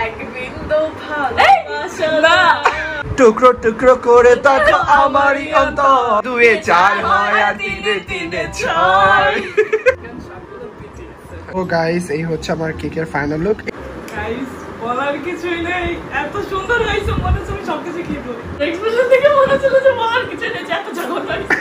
এক বিন্দু ভালোবাসা না টুকরো টুকরো করে দেখো আমারই অন্তর, দুয়ে চার হয় আর তিনে তিনে ছয়। ও গাইস, এই হচ্ছে আমার কেকের ফাইনাল লুক। গাইস বলার কিছুই নেই, এত সুন্দর হয়েছে মনে হচ্ছে আমি সবকিছু খেয়ে ফেলবো। এক্সপ্রেশন থেকে মনে হচ্ছে যে বলার কিছু নেই, এত জঘন্য হয়েছে।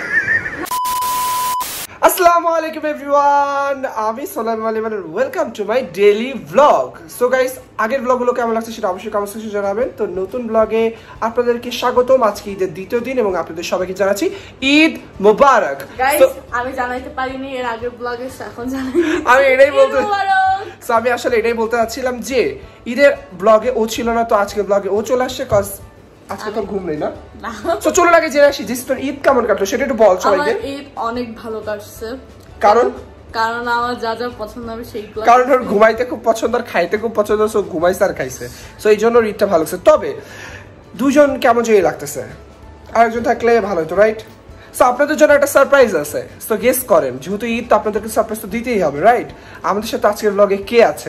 আসসালামু আলাইকুম এভরিওয়ান, আমি সোলাইম আলিম আর welcome to my daily blog. So guys, আগের ব্লগগুলো কেমন লাগছে সেটা অবশ্যই কমেন্ট সেকশনে জানাবেন। তো নতুন ব্লগে আপনাদেরকে স্বাগতম। আজকে ঈদের দ্বিতীয় দিন এবং আপনাদের সবাইকে জানাচ্ছি ঈদ মোবারক। গাইস আমি জানাইতে পারিনি এর আগের ব্লগে, এখন জানাই। আমি এটাই বলতে আমি আসলে এটাই বলতে চাচ্ছিলাম যে ঈদের ব্লগে ও ছিল না, তো আজকের ব্লগে ও চলে আসছে, কজ আজকে তো ঘুম নেই না। তো চলো আগে জেনে আসি যে তোর ঈদ কেমন কাটলো সেটা একটু বল সবাইকে। আমার ঈদ অনেক ভালো কাটছে। কারণ আমার যা যা পছন্দ হবে সেইগুলো, কারণ ওর ঘুমাইতে খুব পছন্দ আর খাইতে খুব পছন্দ, সো ঘুমাইছে আর খাইছে, সো এই জন্য ঈদটা ভালো লাগছে। তবে দুজন কেমন যে লাগতেছে, আরেকজন থাকলে ভালো হতো, রাইট? সো আপনাদের জন্য একটা সারপ্রাইজ আছে, সো গেস করেন। যেহেতু ঈদ তো আপনাদেরকে সারপ্রাইজ তো দিতেই হবে, রাইট? আমাদের সাথে আজকের ব্লগে কে আছে?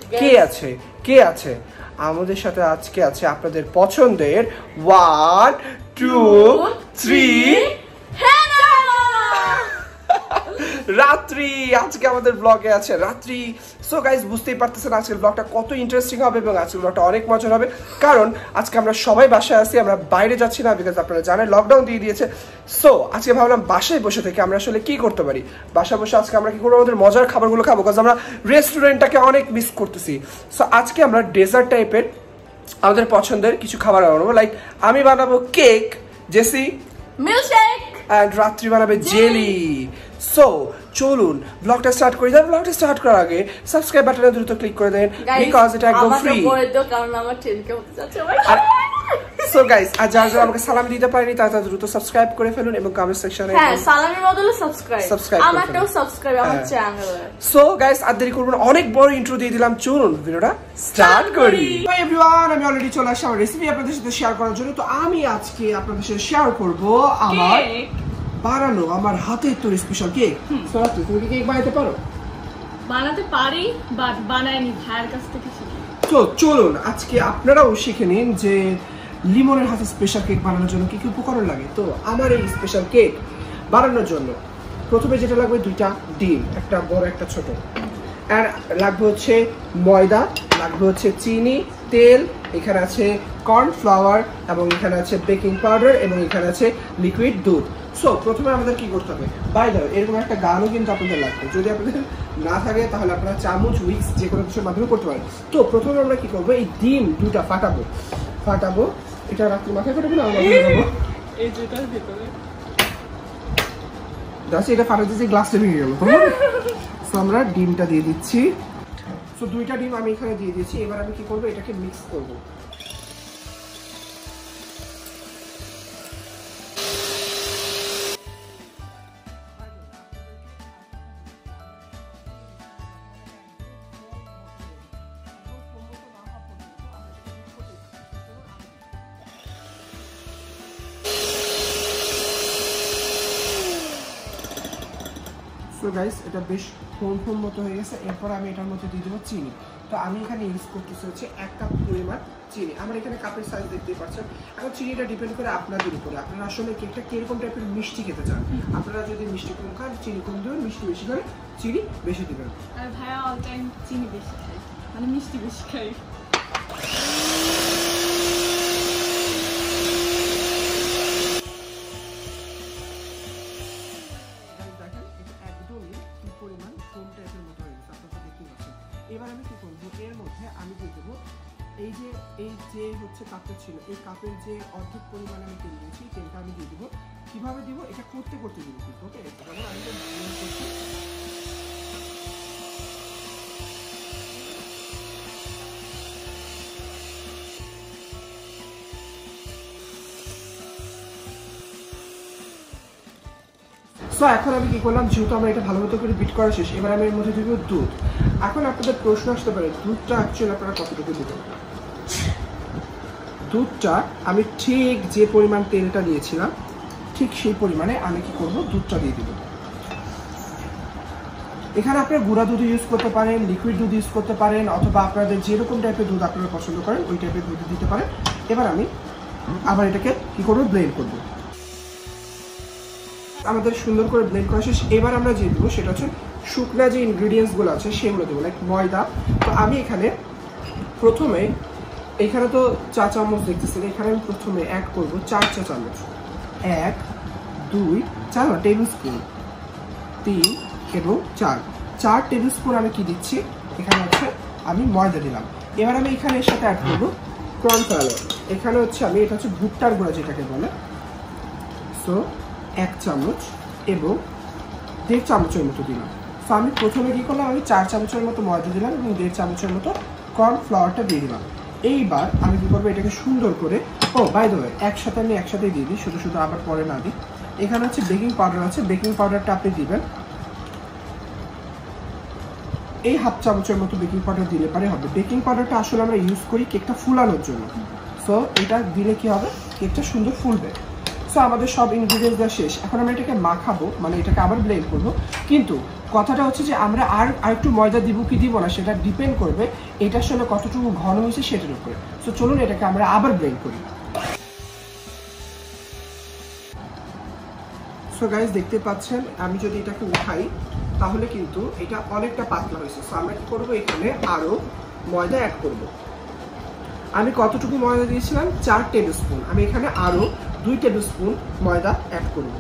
আমাদের সাথে আজকে আছে আপনাদের পছন্দের 1 2 3 রাত্রি। আজকে আমাদের ব্লগে আছে রাত্রি। সো গাইস, বুঝতেই পারতেছেন আজকের ব্লগটা কত ইন্টারেস্টিং হবে এবং আজকের ব্লগটা অনেক মজার হবে, কারণ আজকে আমরা সবাই বাসায় আছি, আমরা বাইরে যাচ্ছি না, বিকজ আপনারা জানেন লকডাউন দিয়ে দিয়েছে। সো আজকে ভাবলাম বাসায় বসে থেকে আমরা আসলে কি করতে পারি। বাসায় বসে আজকে আমরা কি করবো, আমাদের মজার খাবারগুলো খাবো, বিকজ আমরা রেস্টুরেন্টটাকে অনেক মিস করতেছি। সো আজকে আমরা ডেজার্ট টাইপের আমাদের পছন্দের কিছু খাবার বানাবো। লাইক আমি বানাবো কেক, জেসি মিল্কশেক, এন্ড রাত্রি বানাবে জেলি। সো চলুন ব্লগটা স্টার্ট করি। ব্লগটা স্টার্ট করার আগে সাবস্ক্রাইব বাটনে দ্রুত ক্লিক করে দেন, বিকজ এটা একদম ফ্রি। কারণ আমার টেনকে হতে যাচ্ছে। সো গাইস, আর যারা আমাকে সালামি দিতে পারেনি তারা দ্রুত সাবস্ক্রাইব করে ফেলুন এবং কমেন্ট সেকশনে সালামির বদলে সাবস্ক্রাইব আমারটাও সাবস্ক্রাইব আমার চ্যানেলে। সো গাইস, আর দেরি করব না, অনেক বড় ইন্ট্রো দিয়ে দিলাম, চলুন ভিডিওটা স্টার্ট করি। হাই এভরিওয়ান, আমি অলরেডি চলে আসছি আমার রেসিপি আপনাদের সাথে শেয়ার করার জন্য। তো আমি আজকে আপনাদের সাথে শেয়ার করব আমার বানানো, আমার হাতের তৈরি স্পেশাল কেক। সো তুমি কি কেক বানাতে পারো? বানাতে পারি, বাট বানাইনি, ভাইয়ের কাছ থেকে শিখি। তো চলুন আজকে আপনারাও শিখে নিন যে লিমনের হাতে স্পেশাল কেক বানানোর জন্য কি কি উপকরণ লাগে। তো আমার এই স্পেশাল কেক বানানোর জন্য প্রথমে যেটা লাগবে 2টা ডিম, একটা বড় একটা ছোট, আর লাগবে হচ্ছে ময়দা, লাগবে হচ্ছে চিনি, তেল, এখানে আছে কর্নফ্লাওয়ার এবং এখানে আছে বেকিং পাউডার এবং এখানে আছে লিকুইড দুধ। সো প্রথমে আমাদের কি করতে হবে, বাই দ্য ওয়ে এরকম একটা গানও কিন্তু আপনাদের লাগবে। যদি আপনাদের না থাকে তাহলে আপনারা চামচ, উইক্স যে কোনো কিছুর মাধ্যমে করতে পারেন। তো প্রথমে আমরা কি করবো, এই ডিম 2টা ফাটাবো। এটা রাত্রি মাথায় ফাটাবো না, এই যেটার ভিতরে দেখো এটা ফাটাতে যে গ্লাসটা ভেঙে গেল। সো আমরা ডিমটা দিয়ে দিচ্ছি। সো 2টা ডিম আমি এখানে দিয়ে দিয়েছি। এবার আমি কি করবো, এটাকে মিক্স করবো। সো গাইস, এটা বেশ ফোম মতো হয়ে গেছে। এরপর আমি এটার মধ্যে দিয়ে দেবো চিনি। তো আমি এখানে ইউজ করতেছি হচ্ছে 1 কাপ পরিমাণ চিনি। আমার এখানে কাপের সাইজ দেখতেই পাচ্ছেন। এখন চিনিটা ডিপেন্ড করে আপনাদের উপরে, আপনারা আসলে কেকটা কিরকম টাইপের মিষ্টি খেতে চান। আপনারা যদি মিষ্টি কম খান চিনি কম দেবেন, মিষ্টি বেশি করে চিনি বেশি দেবেন। আর ভাইয়া অল টাইম চিনি বেশি খাই, মানে মিষ্টি বেশি খাই। এবার আমি কি করবো, এর মধ্যে আমি দিয়ে দেবো এই যে হচ্ছে কাপটা ছিল, এই কাপের যে অর্ধেক পরিমাণে আমি তেল দিয়েছি, তেলটা আমি দিয়ে দেবো। কিভাবে দিব, এটা করতে দিব কিন্তু, ওকে? যেমন আমি করছি সো এখন আমি কি করলাম, যেহেতু আমরা এটা ভালো মতো করে বিট করা শেষ, এবার আমি এর মধ্যে দিব দুধ। এখন আপনাদের প্রশ্ন আসতে পারে দুধটা অ্যাকচুয়ালি আপনারা কতটুকু দিবেন। দুধটা আমি ঠিক যে পরিমাণ তেলটা দিয়েছিলাম ঠিক সেই পরিমাণে আমি কি করব, দুধটা দিয়ে দিব। এখানে আপনারা গুঁড়া দুধ ইউজ করতে পারেন, লিকুইড দুধ ইউজ করতে পারেন, অথবা আপনাদের যেরকম টাইপের দুধ আপনারা পছন্দ করেন ওই টাইপের দুধ দিতে পারেন। এবার আমি আবার এটাকে কি করবো, ব্লেন্ড করবো। আমাদের সুন্দর করে ব্লেন্ড করা শেষ। এবার আমরা যে দেবো সেটা হচ্ছে শুকনা যে ইনগ্রিডিয়েন্টসগুলো আছে সেগুলো দেবো, লাইক ময়দা। তো আমি এখানে প্রথমে, এখানে তো চা চামচ দেখতেছেন, এখানে আমি প্রথমে অ্যাড করবো 4 চা চামচ, 1 2 4 টেবিল স্পুন, 3 এবং 4 টেবিল স্পুন আমি কি দিচ্ছি এখানে হচ্ছে আমি ময়দা দিলাম। এবার আমি এখানে এর সাথে অ্যাড করবো কর্নফ্লাওয়ার। এখানে হচ্ছে আমি, এটা হচ্ছে ভুট্টার গুঁড়া যেটাকে বলে, সো 1 চামচ এবং 1.5 চামচের মতো দিলাম। সো আমি প্রথমে কি করলাম, আমি 4 চামচের মতো ময়দা দিলাম এবং 1.5 চামচের মতো কর্নফ্লাওয়ারটা দিয়ে দিলাম। এইবার আমি কি করবো, এটাকে সুন্দর করে, ও বাই দ্য ওয়ে একসাথে আমি একসাথেই দিয়ে দিই, শুধু শুধু আবার পরে না দিই। এখানে হচ্ছে বেকিং পাউডার আছে, বেকিং পাউডারটা আপনি দিবেন এই 1/2 চামচের মতো বেকিং পাউডার দিলে পারে হবে। বেকিং পাউডারটা আসলে আমরা ইউজ করি কেকটা ফুলানোর জন্য। সো এটা দিলে কি হবে, কেকটা সুন্দর ফুলবে। সো আমাদের সব ইনগ্রিডিয়েন্টস দেওয়া শেষ। এখন আমরা এটাকে মাখাবো, মানে এটাকে আবার ব্লেন্ড করবো। কিন্তু কথাটা হচ্ছে যে আমরা আর একটু ময়দা দিব কি দিব না সেটা ডিপেন্ড করবে এটার সঙ্গে কতটুকু ঘন হয়েছে সেটার উপরে। সো চলুন এটাকে আমরা আবার ব্লেন্ড করি। সো গাইস দেখতে পাচ্ছেন আমি যদি এটাকে উঠাই তাহলে কিন্তু এটা অনেকটা পাতলা হয়েছে। সো আমরা কি করবো, এখানে আরো ময়দা অ্যাড করব। আমি কতটুকু ময়দা দিয়েছিলাম, 4 টেবিল স্পুন। আমি এখানে আরো 2 টেবিল স্পুন ময়দা অ্যাড করব।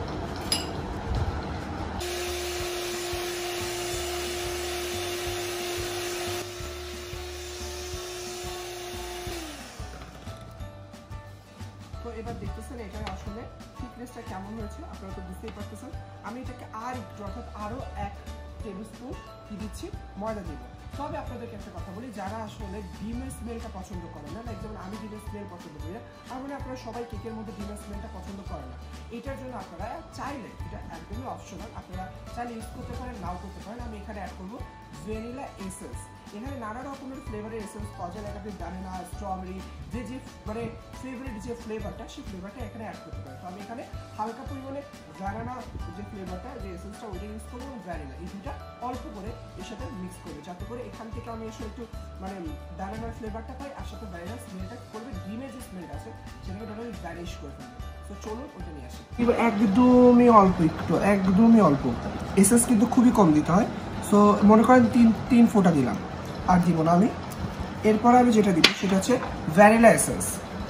তো এবার দেখতেছেন এটা আসলে থিকনেসটা কেমন হয়েছে, আপনারা তো বুঝতেই পারতেছেন। আমি এটাকে আর একটু, অর্থাৎ আরো 1 টেবিল স্পুন কি দিচ্ছি, ময়দা দিব। তবে আপনাদেরকে একটা কথা বলি, যারা আসলে ডিমের স্মেলটা পছন্দ করে না, লাইক যেমন আমি ডিমের স্মেল পছন্দ করি না, আর মানে আপনারা সবাই কেকের মধ্যে ডিমের স্মেলটা পছন্দ করে না, এটার জন্য আপনারা চাইলে, এটা একদমই অপশনাল, আপনারা চাইলে ইউজ করতে পারেন, নাও করতে পারেন। আমি এখানে অ্যাড করবো ভ্যানিলা এসেন্স। এখানে নানা রকমের ফ্লেভারের এসেন্স পাওয়া যায়, লাইক আপনি ভ্যানিলা, স্ট্রবেরি, যে মানে ফেভারিট যে ফ্লেভারটা, সেই ফ্লেভারটা এখানে অ্যাড করতে পারেন। তো আমি এখানে হালকা পরিমাণে ভ্যানিলা যে ফ্লেভারটা, যে এসেন্সটা, ওইটা ইউজ করবো এবং ভ্যানিলা, এই দুটা অল্প করে এর সাথে মিক্স করবো, যাতে করে এখান থেকে আমি এসে একটু মানে ভ্যানিলার ফ্লেভারটা পাই, আর সাথে ভ্যানিলার স্মেলটা করবে, ডিমের যে স্মেলটা আছে সেটাকে টোটালি ভ্যানিশ করে ফেলবে। তো চলুন ওইটা নিয়ে আসি। এবার একদমই অল্প, একদমই অল্প এসেন্স, কিন্তু খুবই কম দিতে হয়। সো মনে করেন 3 ফোঁটা দিলাম, আর দিব না আমি। এরপর আমি যেটা দিব সেটা হচ্ছে ভ্যানিলা এসেন্স।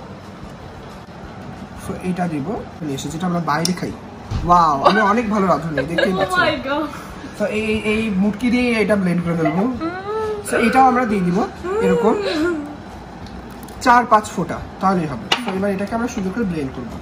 সো এটা দিব নিয়ে এসে, যেটা আমরা বাইরে খাই। ওয়াও, আমি অনেক ভালো রাঁধুনি, দেখতেই পাচ্ছেন। তো এই মুটকি দিয়ে এটা ব্লেন্ড করে ফেলবো। সো এটাও আমরা দিয়ে দিব এরকম 4-5 ফোঁটা, তাহলেই হবে। তো এবার এটাকে আমরা সুন্দর করে ব্লেন্ড করবো।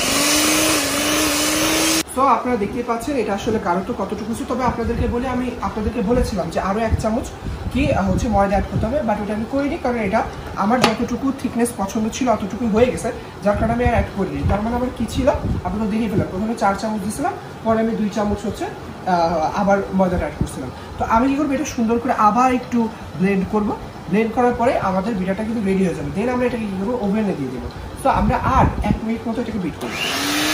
তো আপনারা দেখতেই পাচ্ছেন এটা আসলে গাঢ় তো কতটুকু হচ্ছে। তবে আপনাদেরকে বলে, আমি আপনাদেরকে বলেছিলাম যে আরো 1 চামচ কি হচ্ছে ময়দা অ্যাড করতে হবে, বাট ওটা আমি করিনি, কারণ এটা আমার যতটুকু থিকনেস পছন্দ ছিল অতটুকু হয়ে গেছে, যার কারণে আমি আর অ্যাড করিনি। তার মানে আমার কি ছিল, আপনারা দেখে ফেলাম, প্রথমে 4 চামচ দিয়েছিলাম, পরে আমি 2 চামচ হচ্ছে আবার ময়দাটা অ্যাড করছিলাম। তো আমি কি করবো, এটা সুন্দর করে আবার একটু ব্লেন্ড করবো। ব্লেন্ড করার পরে আমাদের বিটাটা কিন্তু রেডি হয়ে যাবে। দেন আমরা এটাকে কি করবো, ওভেনে দিয়ে দেবো। তো আমরা আর 1 মিনিট মতো এটাকে বিট করবো।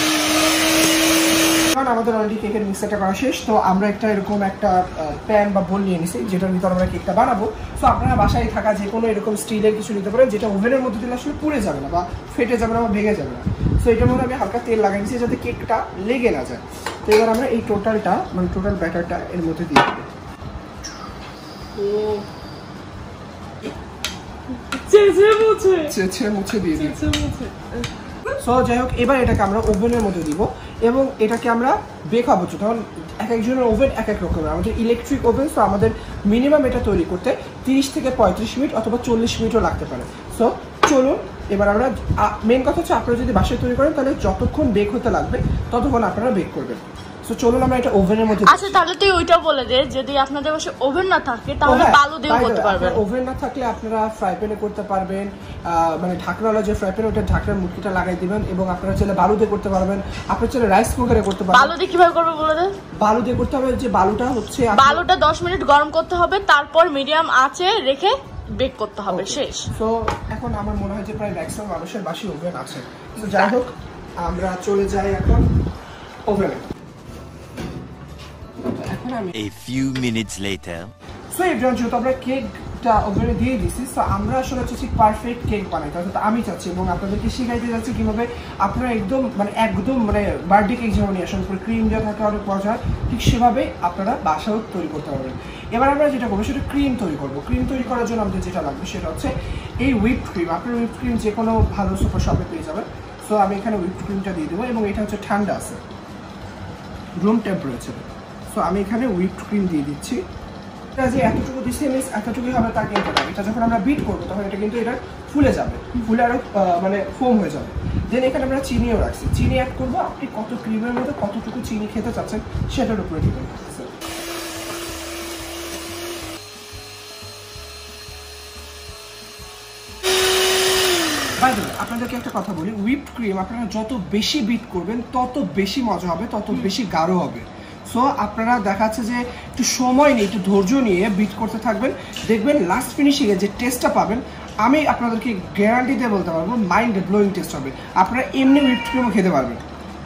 কারণ আমাদের অলরেডি কেকের মিক্সারটা করা শেষ। তো আমরা একটা এরকম একটা প্যান বা বোল নিয়ে নিছি, যেটার ভিতরে আমরা কেকটা বানাবো। তো আপনারা বাসায় থাকা যে কোনো এরকম স্টিলের কিছু নিতে পারেন, যেটা ওভেনের মধ্যে দিলে আসলে পুড়ে যাবে না বা ফেটে যাবে না বা ভেঙে যাবে না। তো এটার মধ্যে আমি হালকা তেল লাগাই নিচ্ছি যাতে কেকটা লেগে না যায়। তো এবার আমরা এই টোটালটা, মানে টোটাল ব্যাটারটা এর মধ্যে দিয়ে দেবো। মুছে দিয়ে দিই। সো যাই হোক, এবার এটাকে আমরা ওভেনের মধ্যে দিব এবং এটাকে আমরা বেক হবো। তখন এক একজনের ওভেন এক এক রকমের। আমাদের ইলেকট্রিক ওভেন, সো আমাদের মিনিমাম এটা তৈরি করতে 30 থেকে 35 মিনিট অথবা 40 মিনিটও লাগতে পারে। সো চলুন এবার আমরা, মেন কথা হচ্ছে আপনারা যদি বাসায় তৈরি করেন তাহলে যতক্ষণ বেক হতে লাগবে ততক্ষণ আপনারা বেক করবেন। সো চলুন আমরা এটা ওভেনের মধ্যে। আচ্ছা তাহলে তুই ওইটা বলে দে, যদি আপনাদের বাসায় ওভেন না থাকে তাহলে বালু দিয়ে করতে পারবেন। ওভেন না থাকলে আপনারা ফ্রাই প্যানে করতে পারবেন, মানে ঢাকনাওয়ালা যে ফ্রাই প্যান, ওটা ঢাকনার মুটকিটা লাগাই দিবেন। এবং আপনারা চাইলে বালু দিয়ে করতে পারবেন, আপনারা চাইলে রাইস কুকারে করতে পারবেন। বালু দিয়ে কিভাবে করবে বলে দে। বালু দিয়ে করতে হবে, যে বালুটা হচ্ছে, বালুটা 10 মিনিট গরম করতে হবে, তারপর মিডিয়াম আঁচে রেখে বেক করতে হবে, শেষ। সো এখন আমার মনে হয় যে প্রায় ম্যাক্সিমাম মানুষের বাসায় ওভেন আছে। তো যাই হোক, আমরা চলে যাই এখন ওভেনে। এখন আমি A few minutes later. So everyone, যেহেতু আমরা কেকটা অলরেডি দিয়ে দিছি, সো আমরা আসলে হচ্ছে পারফেক্ট কেক বানাই, তাহলে আমি চাচ্ছি এবং আপনাদেরকে শিখাইতে যাচ্ছি কিভাবে আপনারা একদম মানে বার্থডে কেক যেমন নিয়ে আসেন উপরে ক্রিম দেওয়া থাকে অনেক মজা, ঠিক সেভাবে আপনারা বাসাও তৈরি করতে পারবেন। এবার আমরা যেটা করবো সেটা ক্রিম তৈরি করবো। ক্রিম তৈরি করার জন্য আমাদের যেটা লাগবে সেটা হচ্ছে এই হুইপড ক্রিম। আপনার হুইপড ক্রিম যে কোনো ভালো সুপার শপে পেয়ে যাবেন। সো আমি এখানে হুইপড ক্রিমটা দিয়ে দেবো এবং এটা হচ্ছে ঠান্ডা আছে, রুম টেম্পারেচার। সো আমি এখানে হুইপড ক্রিম দিয়ে দিচ্ছি। যে এতটুকু দিচ্ছি এতটুকুই হবে তা কিন্তু না, এটা যখন আমরা বিট করবো তখন এটা কিন্তু এটা ফুলে যাবে, ফুলে আরো মানে ফোম হয়ে যাবে। দেন এখানে আমরা চিনিও রাখছি, চিনি অ্যাড করবো। আপনি কত ক্রিমের মধ্যে কতটুকু চিনি খেতে চাচ্ছেন সেটার উপরে ডিপেন্ড করতেছে। আপনাদেরকে একটা কথা বলি, হুইপড ক্রিম আপনারা যত বেশি বিট করবেন তত বেশি মজা হবে, তত বেশি গাঢ় হবে। সো আপনারা দেখাচ্ছে যে একটু সময় নিয়ে একটু ধৈর্য নিয়ে বিট করতে থাকবেন, দেখবেন লাস্ট ফিনিশিংয়ে যে টেস্টটা পাবেন আমি আপনাদেরকে গ্যারান্টি দিয়ে বলতে পারবো মাইন্ড ব্লোয়িং টেস্ট হবে। আপনারা এমনি হুইপড ক্রিমও খেতে পারবেন।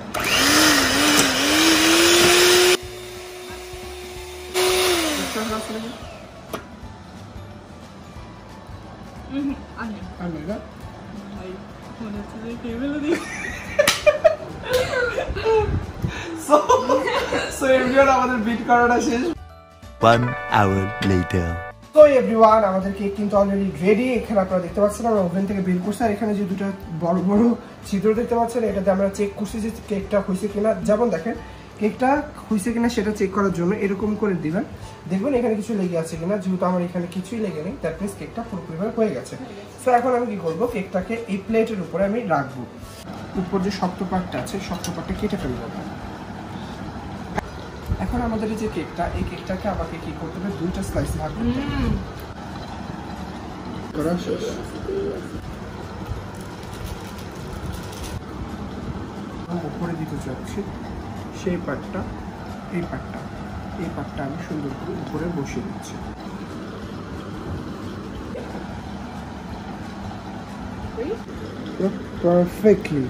So everyone, আমাদের বিট করাটা শেষ। 1 hour later. তো এভরিওয়ান, আমাদের কেক কিন্তু অলরেডি রেডি। এখানে আপনারা দেখতে পাচ্ছেন আমরা ওভেন থেকে বের করছি, আর এখানে যে দুটো বড় বড় ছিদ্র দেখতে পাচ্ছেন এটাতে আমরা চেক করছি যে কেকটা হয়েছে কিনা। যেমন দেখেন কেকটা হয়েছে কিনা সেটা চেক করার জন্য এরকম করে দিবেন, দেখবেন এখানে কিছু লেগে আছে কিনা। যেহেতু আমার এখানে কিছুই লেগে নেই, দ্যাট মিনস কেকটা পুরোপুরিভাবে হয়ে গেছে। সো এখন আমি কি করবো, কেকটাকে এই প্লেটের উপরে আমি রাখবো। উপর যে শক্ত পার্টটা আছে শক্ত পার্টটা কেটে ফেলবো। এখন আমাদের এই যে কেকটা, এই কেকটাকে আমাকে কি করতে হবে, দুইটা স্লাইস ভাগ করতে হবে। করা শেষ। উপরে দিতে চাচ্ছি সেই পার্টটা, এই পার্টটা আমি সুন্দর করে উপরে বসিয়ে দিচ্ছি। পারফেক্টলি।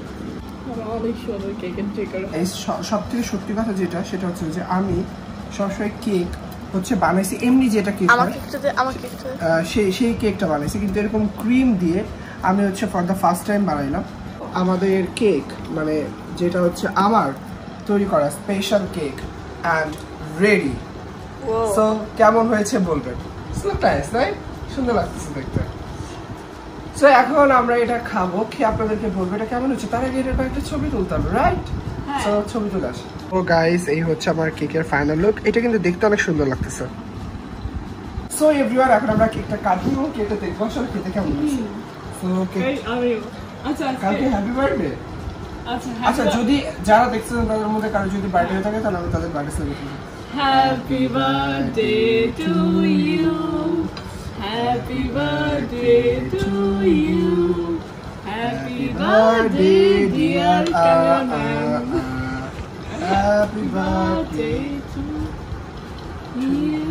সব থেকে সত্যি কথা যেটা, সেটা হচ্ছে যে আমি সবসময় কেক হচ্ছে বানাইছি এমনি যেটা কেক সেই কেকটা বানাইছি, কিন্তু এরকম ক্রিম দিয়ে আমি হচ্ছে ফর দ্য ফার্স্ট টাইম বানাইলাম আমাদের কেক, মানে যেটা হচ্ছে আমার তৈরি করা special cake and ready. So কেমন হয়েছে বলবেন? সুন্দর লাগতেছে দেখতে। সো এখন আমরা এটা খাবো, খেয়ে আপনাদেরকে বলবো এটা কেমন হচ্ছে। তার আগে এটা একটা ছবি তুলতে হবে, রাইট? সো ছবি তুলে আসি। ও গাইস, এই হচ্ছে আমার কেকের ফাইনাল লুক। এটা কিন্তু দেখতে অনেক সুন্দর লাগতেছে। সো এভরিওয়ান, এখন আমরা কেকটা কাটবো, কেকটা দেখবো আসলে খেতে কেমন হচ্ছে। সো কেক কালকে হ্যাপি বার্থডে। আচ্ছা, যদি যারা দেখছেন তাদের মধ্যে কারো যদি বার্থডে হয়ে থাকে তাহলে আমি তাদের বার্থডে সেলিব্রেট করব। Happy birthday to you, happy birthday to you, happy birthday dear cameraman, happy birthday to you.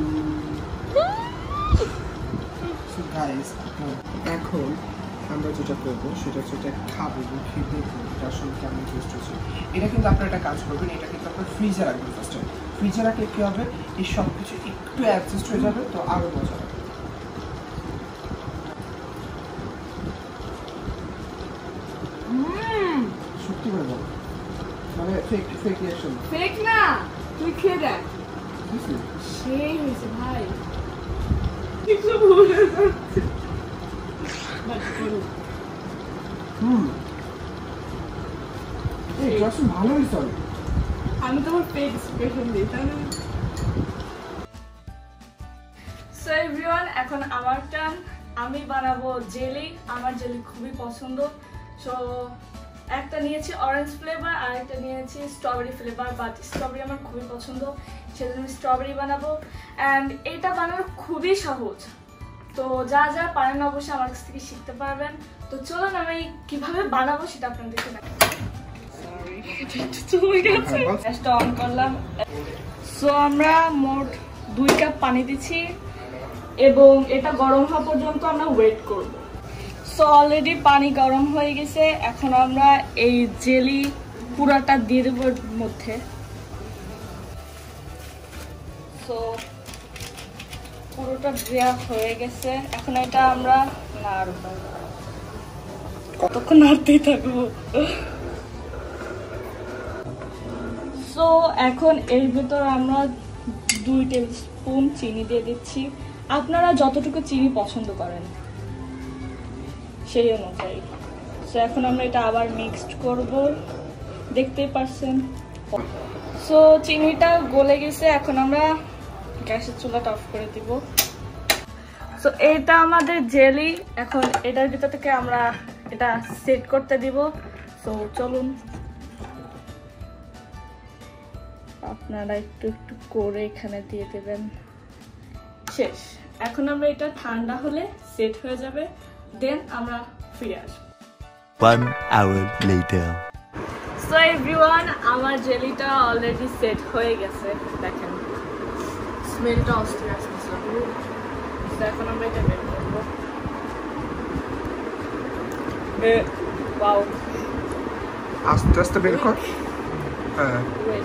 So guys, এখন আমরা যেটা করবো সেটা হচ্ছে এটা খাবো, খেয়ে দেখবো এটা আসলে কেমন টেস্ট হচ্ছে। এটা কিন্তু আপনারা একটা কাজ করবেন, এটা কিন্তু আপনার ফ্রিজে রাখবেন ফার্স্ট টাইম। ফ্রিজে রাখলে কী হবে, এই সব কিছু একটু অ্যাডজাস্ট হয়ে যাবে, তো আরও মজা হবে। সত্যি করে বলো, মানে ফেক রিঅ্যাকশন ফেক না, তুই খেয়ে দেখ, সেই হয়েছে ভাই। কিছু ভুলে যাচ্ছে। ভালো হয়েছে। আমি তোমার ফেক এক্সপ্রেশন দিই, তাই না? সো এভরিওয়ান, এখন আমার টার্ন। আমি বানাবো জেলি। আমার জেলি খুবই পছন্দ। সো একটা নিয়েছি অরেঞ্জ ফ্লেভার আর একটা নিয়েছি স্ট্রবেরি ফ্লেভার, বাট স্ট্রবেরি আমার খুবই পছন্দ, সেজন্য আমি স্ট্রবেরি বানাবো। অ্যান্ড এটা বানানো খুবই সহজ, তো যা যা পারেন অবশ্যই আমার কাছ থেকে শিখতে পারবেন। তো চলুন আমি কিভাবে বানাবো সেটা আপনাদেরকে দেখাবো। গ্যাসটা অন করলাম। সো আমরা মোট 2 কাপ পানি দিচ্ছি এবং এটা গরম হওয়া পর্যন্ত আমরা ওয়েট করব। সো অলরেডি পানি গরম হয়ে গেছে, এখন আমরা এই জেলি পুরাটা দিয়ে দেবো এর মধ্যে। সো পুরোটা দেওয়া হয়ে গেছে। এখন এটা আমরা নাড়ব, কতক্ষণ নাড়তেই থাকবো। সো এখন এর ভিতর আমরা 2 টেবিল স্পুন চিনি দিয়ে দিচ্ছি। আপনারা যতটুকু চিনি পছন্দ করেন সেই অনুযায়ী। সো এখন আমরা এটা আবার মিক্সড করব, দেখতেই পারছেন। সো চিনিটা গলে গেছে, এখন আমরা গ্যাসের চুলাটা অফ করে দিব। সো এটা আমাদের জেলি, এখন এটার ভিতর থেকে আমরা এটা সেট করতে দিব। সো চলুন, আপনারা একটু একটু করে এখানে দিয়ে দেবেন। শেষ। এখন আমরা এটা ঠান্ডা হলে সেট হয়ে যাবে, দেন আমরা ফিরে আসবো। 1 hour later. সো এভরিওয়ান, আমার জেলিটা অলরেডি সেট হয়ে গেছে, দেখেন স্মেলটা অস্থির আসছে। এখন আমরা এটা বের করবো। ওয়াও, আস্তে আস্তে বের কর। হ্যাঁ, ওয়েট,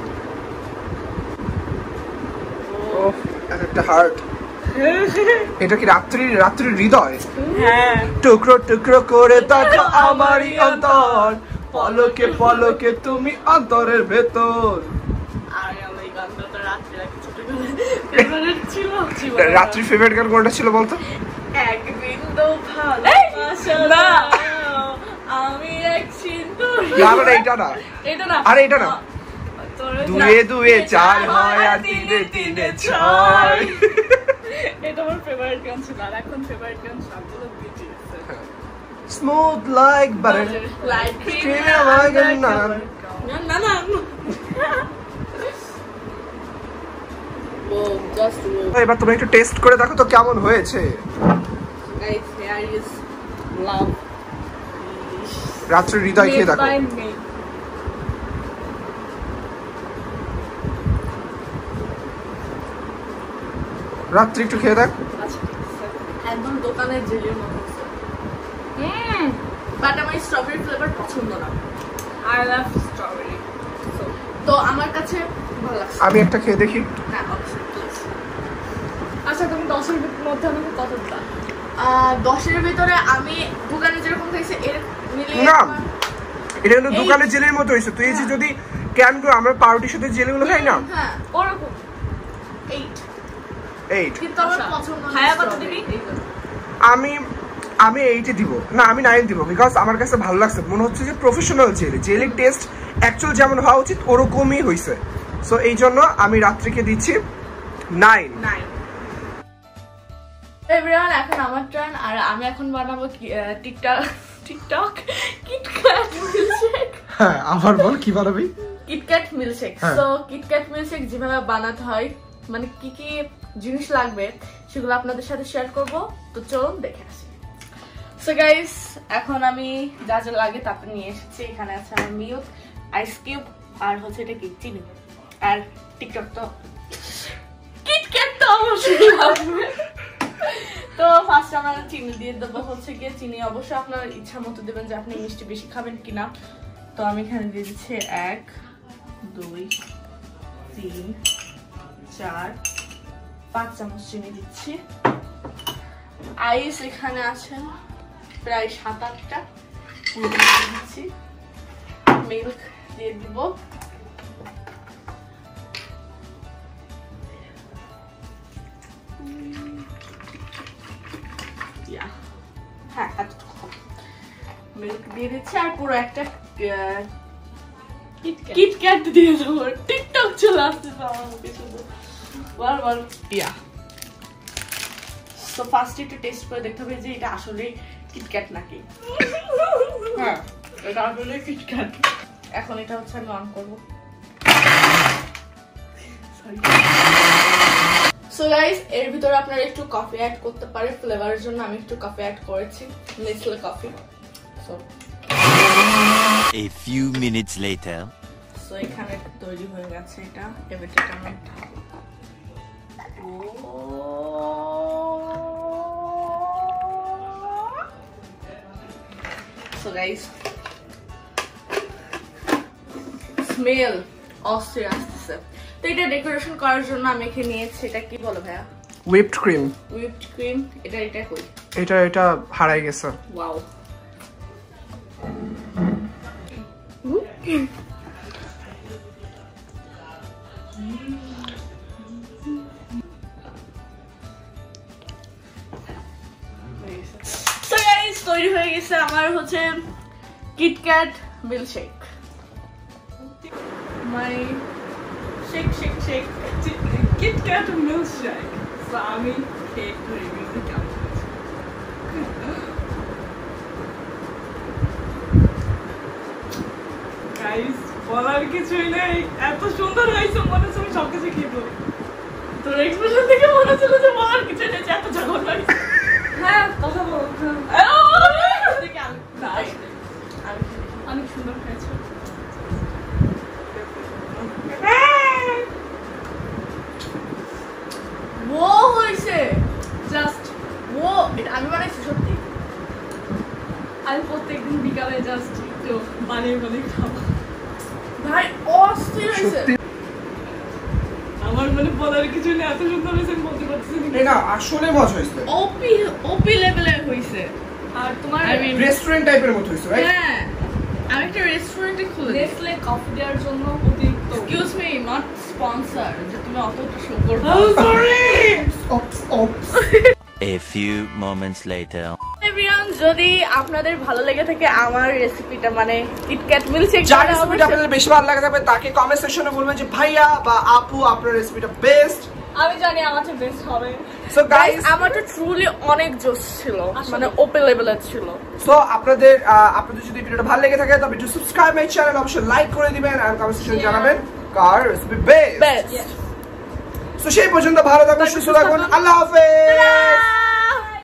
ওহ একটা হার্ট। এটা কি রাত্রির হৃদয়? হ্যাঁ, টুকরো টুকরো করে তাকো আমারই অন্তর, পলকে পলকে তুমি অন্তরের ভেতর। আরে আমার এই গানটা তো রাত্রে রাখি ছোটবেলায় ফেভারিট ছিল। রাত্রির ফেভারিট গান কোনটা ছিল বলতো? এক বিন্দু ভালোবাসা দাও, আমি এক সিন্দুর। না না এটা না, এটা না, আরে এটা না। দুয়ে দুয়ে চার হয় আর তিনে তিনে ছয়। এটা আমার ফেভারিট গান ছিল, আর এখন ফেভারিট গান সবগুলো বিটি আছে। Smooth like butter, like cream like a naan. না না, ও জাস্ট ও এবার তুমি একটু টেস্ট করে দেখো তো কেমন হয়েছে। Guys, here is love. রাত্রির হৃদয় খেয়ে দেখো। রাত্রি একটু খেয়ে দেখ। একদম দোকানের জেলির মতো। বাট আমার স্ট্রবেরি ফ্লেভার পছন্দ না। আই লাভ স্ট্রবেরি, তো আমার কাছে ভালো লাগছে। আমি একটা খেয়ে দেখি। হ্যাঁ অবশ্যই, প্লিজ। আচ্ছা, তুমি 10-এর মধ্যে আমাকে কত দিবা? 10-এর ভিতরে আমি দোকানে যেরকম খাইছি এর মিলিয়ে না, এটা কিন্তু দোকানের জেলের মতো হয়েছে। তুই এই যে যদি ক্যানগুলো আমরা পাউরুটির সাথে জেলগুলো খাই না, হ্যাঁ ওরকম 8 কিন্তু আমার পছন্দ না। হায়া কত দিবি? আমি 8 দিব না, আমি 9 দিব, বিকজ আমার কাছে ভালো লাগছে। মনে হচ্ছে যে প্রফেশনাল জেলির টেস্ট অ্যাকচুয়াল যেমন হওয়া উচিত ওরকমই হয়েছে। সো এই জন্য আমি রাত্রিকে দিচ্ছি 9। এভরিওয়ান, এখন আমার টার্ন, আর আমি এখন বানাবো টিকটক কিটক্যাট মিল্কশেক। হ্যাঁ, আবার বল কি বানাবি? KitKat milkshake. So KitKat milkshake যেভাবে বানাতে হয়, মানে কি কি জিনিস লাগবে সেগুলো আপনাদের সাথে শেয়ার করব। তো চলুন দেখে আসি। সো গাইস, এখন আমি যা যা লাগে তাতে নিয়ে এসেছি। এখানে আছে আমার মিল্ক, আইস কিউব, আর হচ্ছে এটা কি চিনি, আর টিকটক তো কিটক্যাট তো অবশ্যই লাগবে। তো ফার্স্ট আমরা চিনি দিয়ে দেবো। হচ্ছে গিয়ে চিনি অবশ্যই আপনার ইচ্ছা মতো দেবেন যে আপনি মিষ্টি বেশি খাবেন কিনা। তো আমি এখানে দিয়ে দিচ্ছি 1 2 3 4 5 চামচ চিনি দিচ্ছি। আইস এখানে আছে প্রায় 7-8টা দিচ্ছি। মিল্ক দিয়ে দিব। হ্যাঁ, এতটুকু মিল্ক দিয়ে দিচ্ছি, আর পুরো একটা কিটক্যাট দিয়ে দেবো। টিকটক চলে আসতেছে আমার মুখে শুধু বারবার। সো ফার্স্ট একটু টেস্ট করে দেখতে হবে যে এটা আসলে কিটক্যাট নাকি। হ্যাঁ, এটা আসলে কিটক্যাট। এখন এটা হচ্ছে আমি অন করবো। সো গাইস, এর ভিতরে আপনারা একটু কফি অ্যাড করতে পারেন ফ্লেভারের জন্য। আমি একটু কফি অ্যাড করেছি, Nestle coffee. So A few minutes later. So এখানে তৈরি হয়ে গেছে এটা। এবার এটা আমি সো গাইস, স্মেল অস্থির আসতেছে। তো এটা ডেকোরেশন করার জন্য আমি এখানে নিয়েছি, এটা কি বলো ভাইয়া? Whipped cream. Whipped cream. এটা কই? এটা হারাই গেছে। ওয়াও। So guys, তৈরি হয়ে গেছে আমার হচ্ছে KitKat milkshake. My shake KitKat milkshake. So আমি কেক রিভিউ দিতাম। গাইস বলার কিছুই নেই, এত সুন্দর হয়েছে মনে হচ্ছে আমি সবকিছু খেয়ে তোর এক্সপ্রেশন থেকে মনে হচ্ছিল যে বলার কিছু নেই, এত জঘন্য হয়েছে। হ্যাঁ কথা বল। অনেক সুন্দর হয়েছে। ও হয়েছে জাস্ট ও, এটা আমি বানাইছি সত্যি। আমি প্রত্যেকদিন বিকালে জাস্ট একটু বানিয়ে খাবো ভাই, অস্থির হয়েছে। আমার মানে বলার কিছু নেই, এত সুন্দর হয়েছে আমি বলতে পারতেছি না। এটা আসলে মজা হয়েছে, ওপি লেভেলের হয়েছে। আর তোমার রেস্টুরেন্ট টাইপের মতো হয়েছে, রাইট? হ্যাঁ, আমি একটা রেস্টুরেন্টে খুলে নেসলে কফি দেওয়ার জন্য অতিরিক্ত। এক্সকিউজ মি, নট স্পন্সর যে তুমি অতটা শো করবে। Sorry. A few moments later. Everyone, যদি আপনাদের ভালো লেগে থাকে আমার রেসিপিটা মানে কিটক্যাট মিল্কশেক, যার রেসিপিটা আপনাদের বেশি ভালো লাগে যাবে তাকে কমেন্ট সেকশনে বলবেন যে ভাইয়া বা আপু আপনার রেসিপিটা বেস্ট। আমি জানি আমারটা বেস্ট হবে। সো গাইস, আমারটা ট্রুলি অনেক জোস ছিল, মানে ওপেন লেভেলের ছিল। সো আপনাদের যদি ভিডিওটা ভালো লেগে থাকে তবে একটু সাবস্ক্রাইব মাই চ্যানেল, অবশ্যই লাইক করে দিবেন আর কমেন্ট সেকশনে জানাবেন কার রেসিপি বেস্ট। সো সেই পর্যন্ত ভালো থাকুন, সুস্থ থাকুন, আল্লাহ হাফেজ।